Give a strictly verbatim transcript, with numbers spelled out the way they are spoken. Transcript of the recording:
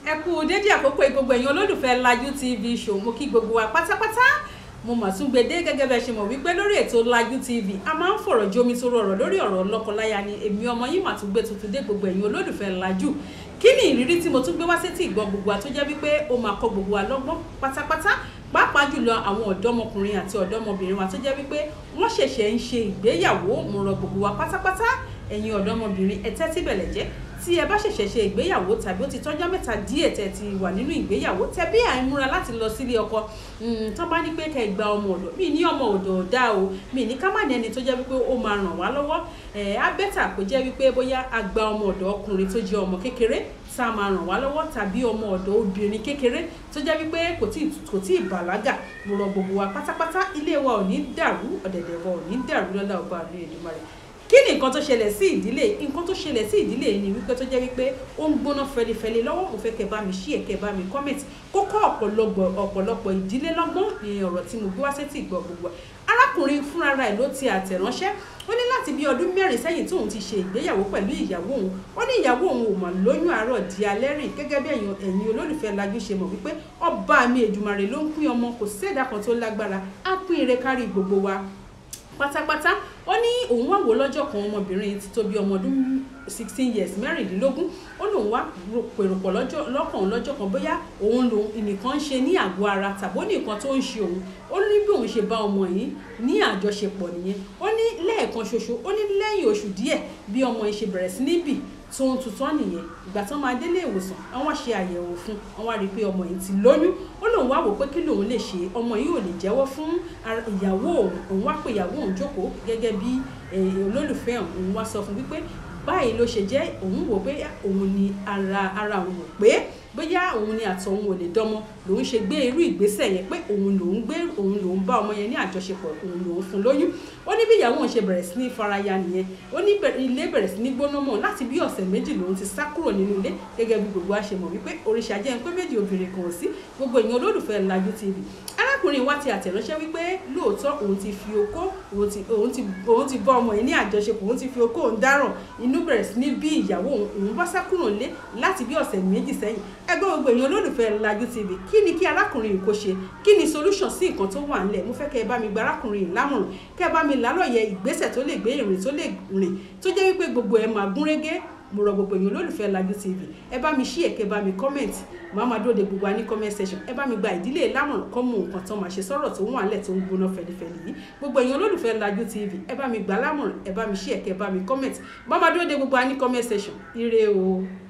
ẹ kú dédé àkókò gbogbo ẹ̀yin olólùfẹ́ Lajú T V show mo kí gbogbo wa pátápátá mo mà tún gbede gẹ́gẹ́ bẹ́ ṣe mọ̀ wípé lórí ètò Lajú T V a máa ń fọ̀rọ̀ jomi tó rọrọ̀ lórí ọ̀rọ̀ lọ́kọláya ni èmi ọmọ yín mà tún gbé tuntun dé gbogbo ẹ̀yin olólùfẹ́ Lajú kí ni ìrírí tí mo tún gbé wá sétí ìgbọ́ gbogbo wa tó jẹ́ wípé ó máa kọ́ gbogbo wa lọ́gbọ́n pátápátá pàápàá jùlọ àwọn ọ̀dọ́mọkùnrin àti ọ̀dọ́mọbìnrin wa tó jẹ́ wípé wọ́n ṣẹ̀ṣẹ̀ ń ṣe ìgbéyàwó mo rọ̀ gbogbo wa pátápátá ẹ̀yin ọ̀dọ́mọbìnrin ẹ tẹ́tí bẹ̀lẹ̀ jẹ́ tí ẹ bá ṣẹ̀ṣẹ̀ ṣe ìgbéyàwó tàbí ó ti tọ́jọ́ mẹ́ta díẹ̀ tẹ́ ti wà nínú ìgbéyàwó tẹ́bí à ń múra láti lọ sílé ọkọ tán bá ní pé kẹ́ gba ọmọ ọ̀dọ̀ mi ní ọmọ ọ̀dọ̀ dá o mi ní ká má ní ẹni tó jẹ́ wípé ó máa ràn wá lọ́wọ́ ẹ̀ á bẹ́tà kó jẹ́ wípé bóyá a gba ọmọ ọ̀dọ̀ ọkùnrin tó jẹ́ ọmọ kékeré tá a máa ràn wá lọ́wọ́ tàbí ọmọ ọ̀dọ̀ obìnrin kékeré tó jẹ́ wípé kò tí kò tí ì bàlágà mo rọ̀ gbogbo wa pátápátá ilé wa ò ní dàrú ọ̀dẹ̀dẹ̀ wa ò ní dàrú lọ́lá ọba àlú Èdùmàrè kí ni nǹkan tó ṣẹlẹ̀ sí ìdílé nǹkan tó ṣẹlẹ̀ sí ìdílé ni wípé tó jẹ́ wípé ó ń gbóná fẹlifẹli lọ́wọ́ mo fẹ́ kẹ́ bá mi share kẹ́ bá mi comment kókó ọ̀pọ̀lọpọ̀ ọ̀pọ̀lọpọ̀ ìdílé lọ́gbọ́n ni ọ̀rọ̀ tí mo gbé wá sétí ìgbọ́ gbogbo arákùnrin fúnra rẹ̀ ló ti àtẹ̀ránṣẹ́ ó ní láti bí ọdún mẹ́rin sẹ́yìn tóun ti ṣe ìgbéyàwó pẹ̀lú ìyàwó òun ó ní ìyàwó òun ò mà lóyún àárọ̀ di alẹ́ rìn gẹ́gẹ́ bí ẹ̀yin olólùfẹ́ Lajú ṣe mọ̀ wípé ọba mi Èdùmàrè ló ń pín ọmọ kò sẹ́dá kan tó lágbára á pín ire kárí gbogbo wa pátápátá ó ní òun wá wò lọ́jọ́ kan ọmọbìnrin ti tó bí ọmọ ọdún sixteen years mẹ́rìndínlógún ó lóun wá pèròpọ̀ lọ́kàn lọ́jọ́ kan bóyá òun lòun nìkan ń ṣe ní àgọ́ ara tàbí ó ní nǹkan tó ń ṣe òun ó ní bí òun ṣe bá ọmọ yìí ní àjọṣepọ̀ nìyẹn ó ní lẹ́ẹ̀kan ṣoṣo ó ní lẹ́yìn oṣù díẹ̀ bí ọmọ yìí ṣe bẹ̀rẹ̀ sí ní bì tó ń tutọ́ nìyẹn ìgbà tán máa délé ìwòsàn àwọn ṣe àyẹ̀wò fún àwọn á rí i pé ọmọ yìí ti lóyún ó lóun wá wò pé kí lòun lè ṣe ọmọ yìí ò lè jẹ́wọ́ fún ìyàwó òun òun wá pé ìyàwó òun jókòó gẹ́gẹ́ bí olólùfẹ́ òun wá sọ fún wípé báyìí ló ṣe jẹ́ òun wò pé òun ni ara ara òun wò pé bóyá òun ni àtọ̀ òun ò lè dánmọ́ lòun ṣe gbé irú ìgbésẹ̀ yẹn pé òun lòun gbé òun lòun bá ọmọ yẹn ní àjọṣepọ̀ òun lòun fún lóyún ó ní bí ìyàwó òun ṣe bẹ̀rẹ̀ sí ní faraya nìyẹn ó ní ilé bẹ̀rẹ̀ sí ní gbóná mọ́ láti bí ọ̀sẹ̀ méjì lòun ti sá kúrò nínú ilé gẹ́gẹ́ bí gbogbo àṣemọ̀ wípé òrìṣà jẹ́ pé méjì obìnrin kan ò sí gbogbo èèyàn olólùfẹ́ Lajú T V arákùnrin wa ti àtẹ̀ránṣẹ́ wípé lóòótọ́ òun ti fi okó òun ti òun ti òun ti bá ọmọ yẹn ní àjọṣepọ̀ òun ti fi okó òun dáràn inú bẹ̀rẹ̀ sí ní bí ìyàwó òun bá sá kúrò nílé láti bí ọ̀sẹ̀ méjì sẹ́yìn ẹgbẹ́ gbogbo èèyàn olólùfẹ́ Lajú T V kí ni kí arákùnrin yìí kó ṣe kí ni solution sí nǹkan tó wà nílẹ̀ mo fẹ́ kẹ́ ẹ bá mi gba arákùnrin yìí lámọ̀ràn kẹ́ ẹ bá mi lálọ́yẹ ìgbésẹ̀ tó lè gbé ìrìn tó lè rìn tó jẹ́ wípé gbogbo ẹ̀ máa gúnrégé mo rọ̀ gbogbo èèyàn olólùfẹ́ Lajú T V ẹ bá mi share kẹ́ bá mi comment màá máa dóde gbogbo wa ní comment section ẹ bá mi gba ìdílé lámọ̀ràn kọ́ mọ nǹkan tán máa ṣe sọ̀rọ̀ tó wọ́n àlẹ̀ tó ń gbóná fẹlifẹli yìí gbogbo èèyàn olólùfẹ́ Lajú T V ẹ bá mi gba lámọ̀ràn ẹ bá mi share kẹ́ bá mi comment màá máa dóde gbogbo wa ní comment section ire o.